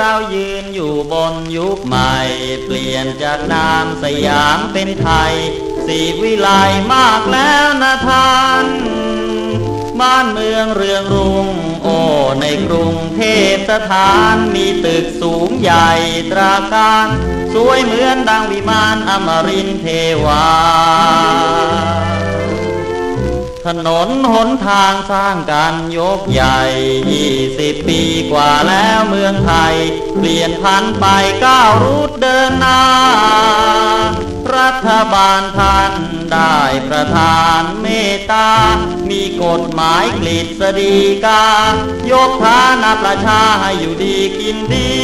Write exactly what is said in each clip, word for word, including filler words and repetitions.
เรายืนอยู่บนยุคใหม่เปลี่ยนจากนามสยามเป็นไทยสีวิไลมากแล้วนะท่านบ้านเมืองเรืองรุ่งโอ้ในกรุงเทพสถานมีตึกสูงใหญ่ตราการสวยเหมือนดังวิมานอมรินทร์เทวาถนนหนทางสร้างกันยกใหญ่ยี่สิบปีกว่าแล้วเมืองไทยเปลี่ยนพันไปก้าวรุดเดินหน้ารัฐบาลท่านได้ประทานเมตตามีกฎหมายกฤษฎีกายกฐานะประชาให้อยู่ดีกินดี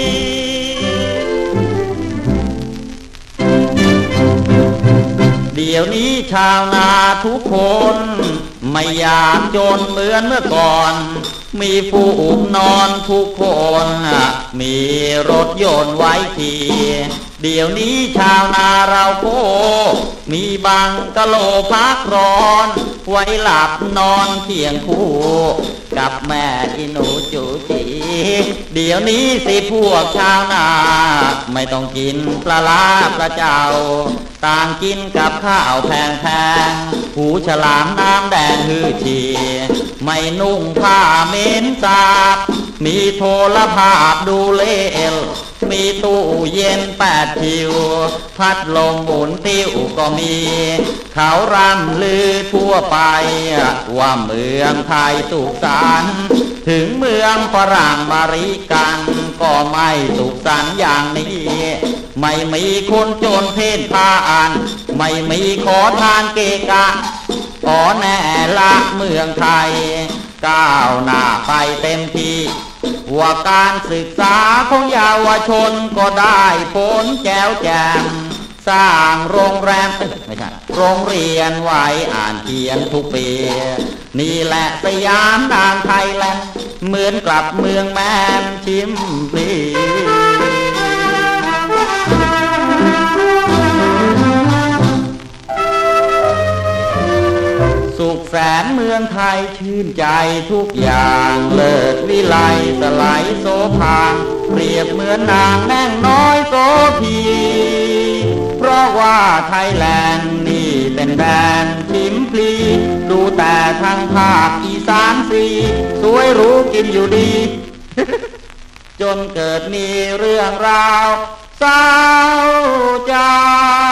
เดี๋ยวนี้ชาวนาทุกคนไม่อยากจนเหมือนเมื่อก่อนมีผู้อุ้มนอนทุกคนมีรถยนต์ไว้ขี่เดี๋ยวนี้ชาวนาเราโคมีบังกะโลพักร้อนไว้หลับนอนเคียงคู่กับแม่อีหนูจูจีเดี๋ยวนี้สิพวกชาวนาไม่ต้องกินปลาลาปลาเจ้าต่างกินกับข้าวแพงๆหูฉลามน้ำแดงฮือชีไม่นุ่งผ้าเม้นสาบมีโทรภาพดูเลลมีตู้เย็นแปดทิวพัดลมหมุนติ้วก็มีเขาร่ำลือทั่วไปว่าเมืองไทยสุขสันต์ถึงเมืองฝรั่งมาริกันก็ไม่สุขสันต์อย่างนี้ไม่มีคนจนเพ่นพานไม่มีขอทานเกกะขอแน่ละเมืองไทยก้าวหน้าไปเต็มที่ว่าการศึกษาของเยาวชนก็ได้ผลแจ๋วแจ่มสร้างโรงแรมไม่ใช่โรงเรียนไว้อ่านเขียนทุกปีนี่แหละสยามนางไทยแลนด์เหมือนกลับเมืองแมนชิมพลีสุขแสนเมืองไทยชื่นใจทุกอย่างเลิศวิไลสลายโสภาเปรียบเหมือนนางแม่งน้อยโสพีเพราะว่าไทยแลนด์นี่เป็นแดนชิมพลีดูแต่ทางภาคอีสานสีสวยหรูกินอยู่ดี จนเกิดมีเรื่องราวเศร้าใจ